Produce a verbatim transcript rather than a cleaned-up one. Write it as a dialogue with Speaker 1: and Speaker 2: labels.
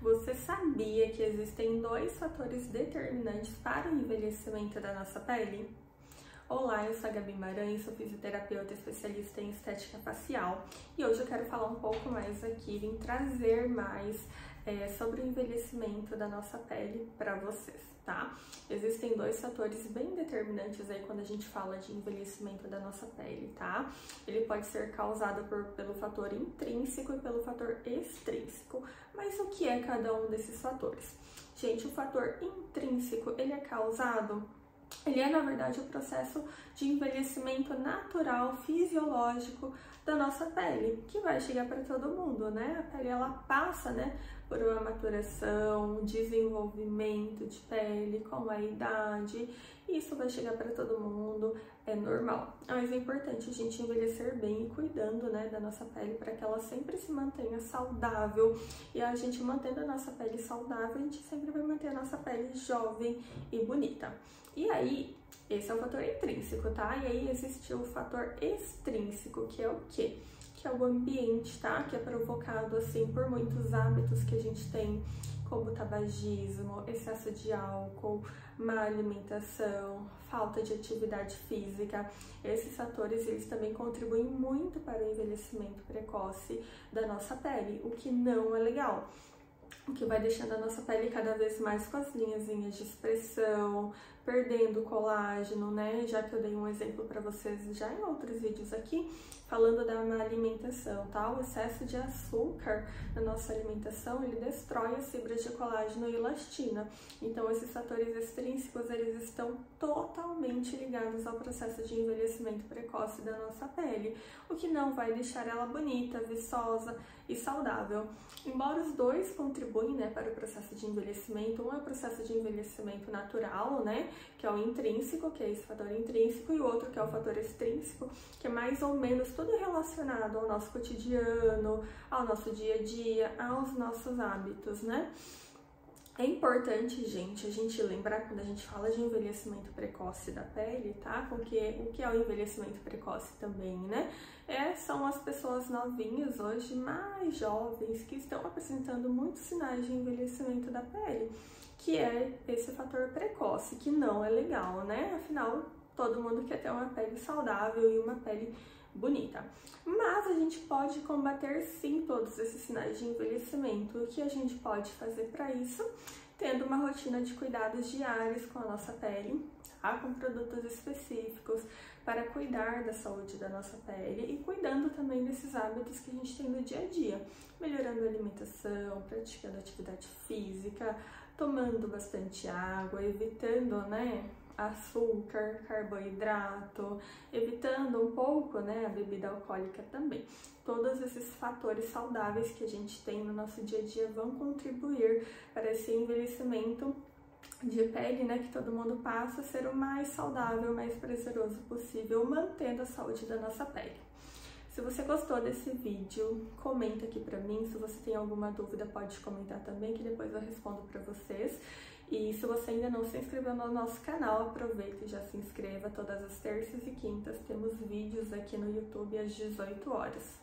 Speaker 1: Você sabia que existem dois fatores determinantes para o envelhecimento da nossa pele? Olá, eu sou a Gabi Maranhão, sou fisioterapeuta especialista em estética facial e hoje eu quero falar um pouco mais aqui, vim trazer mais é, sobre o envelhecimento da nossa pele para vocês, tá? Existem dois fatores bem determinantes aí quando a gente fala de envelhecimento da nossa pele, tá? Ele pode ser causado por, pelo fator intrínseco e pelo fator extrínseco, mas o que é cada um desses fatores? Gente, o fator intrínseco, ele é causado Ele é, na verdade, o processo de envelhecimento natural, fisiológico da nossa pele, que vai chegar para todo mundo, né? A pele, ela passa, né, por uma maturação, desenvolvimento de pele com a idade, e isso vai chegar para todo mundo, é normal. Mas é importante a gente envelhecer bem e cuidando, né, da nossa pele para que ela sempre se mantenha saudável. E a gente mantendo a nossa pele saudável, a gente sempre vai manter a nossa pele jovem e bonita. E aí, esse é o fator intrínseco, tá? E aí existe o fator extrínseco, que é o quê? Que é o ambiente, tá? Que é provocado, assim, por muitos hábitos que a gente tem, como tabagismo, excesso de álcool, má alimentação, falta de atividade física. Esses fatores, eles também contribuem muito para o envelhecimento precoce da nossa pele, o que não é legal. O que vai deixando a nossa pele cada vez mais com as linhazinhas de expressão, perdendo colágeno, né? Já que eu dei um exemplo para vocês já em outros vídeos aqui, falando da má alimentação, tá? O excesso de açúcar na nossa alimentação, ele destrói as fibras de colágeno e elastina. Então, esses fatores extrínsecos, eles estão totalmente ligados ao processo de envelhecimento precoce da nossa pele, o que não vai deixar ela bonita, viçosa e saudável. Embora os dois contribuem, né, para o processo de envelhecimento, um é o processo de envelhecimento natural, né, que é o intrínseco, que é esse fator intrínseco, e o outro que é o fator extrínseco, que é mais ou menos tudo relacionado ao nosso cotidiano, ao nosso dia a dia, aos nossos hábitos, né? É importante, gente, a gente lembrar quando a gente fala de envelhecimento precoce da pele, tá? Porque o que é o envelhecimento precoce também, né? É, são as pessoas novinhas hoje, mais jovens, que estão apresentando muitos sinais de envelhecimento da pele, que é esse fator precoce, que não é legal, né? Afinal, todo mundo quer ter uma pele saudável e uma pele bonita. Mas a gente pode combater sim todos esses sinais de envelhecimento. O que a gente pode fazer para isso? Tendo uma rotina de cuidados diários com a nossa pele, tá? Com produtos específicos para cuidar da saúde da nossa pele e cuidando também desses hábitos que a gente tem no dia a dia, melhorando a alimentação, praticando atividade física, tomando bastante água, evitando, né, açúcar, carboidrato, evitando um pouco, né, a bebida alcoólica também. Todos esses fatores saudáveis que a gente tem no nosso dia a dia vão contribuir para esse envelhecimento de pele, né, que todo mundo passa a ser o mais saudável, mais prazeroso possível, mantendo a saúde da nossa pele. Se você gostou desse vídeo, comenta aqui pra mim. Se você tem alguma dúvida, pode comentar também, que depois eu respondo pra vocês. E se você ainda não se inscreveu no nosso canal, aproveita e já se inscreva. Todas as terças e quintas temos vídeos aqui no YouTube às dezoito horas.